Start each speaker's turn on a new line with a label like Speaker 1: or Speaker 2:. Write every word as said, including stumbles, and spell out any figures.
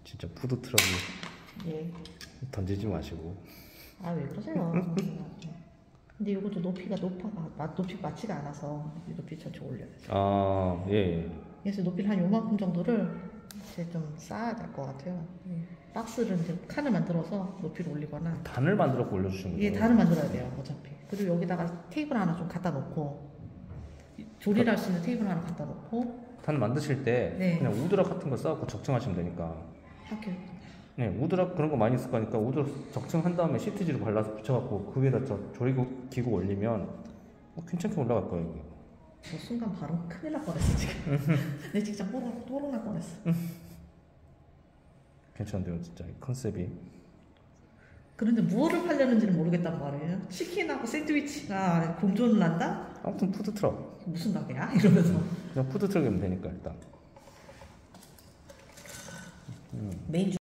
Speaker 1: 진짜 푸드트럭을
Speaker 2: 예.
Speaker 1: 던지지 마시고.
Speaker 2: 아 왜 그러세요? 근데 이것도 높이가 높아가 마- 높이 맞지가 않아서 높이 전체 올려야 돼.
Speaker 1: 아, 예.
Speaker 2: 그래서 높이를 한 요만큼 정도를 이제 좀 쌓아야 될 것 같아요. 예. 박스를 이제 칸을 만들어서 높이를 올리거나.
Speaker 1: 단을 만들어 올려주신 거예요?
Speaker 2: 예, 단을 만들어야 돼요, 어차피. 그리고 여기다가 테이블 하나 좀 갖다 놓고 조리를 할 수 있는 테이블 하나 갖다 놓고.
Speaker 1: 단 만드실 때
Speaker 2: 네.
Speaker 1: 그냥 우드락 같은 거 써갖고 적층하시면 되니까.
Speaker 2: 학교.
Speaker 1: 네, 우드락 그런 거 많이 쓸 거니까 우드락 적층한 다음에 시트지로 발라서 붙여갖고 그 위에다 저 조리기구 올리면 어, 괜찮게 올라갈 거예요. 이게.
Speaker 2: 저 순간 바로 큰일 날 뻔했어 지금. 내 진짜 뽀록 뽀록 날 뻔했어.
Speaker 1: 괜찮은데요, 진짜 이 컨셉이.
Speaker 2: 그런데 무엇을 팔려는지는 모르겠단 말이에요. 치킨하고 샌드위치가 공존을 한다?
Speaker 1: 아무튼 푸드트럭.
Speaker 2: 무슨 가게야? 이러면서.
Speaker 1: 그냥 푸드트럭이면 되니까 일단.
Speaker 2: 메인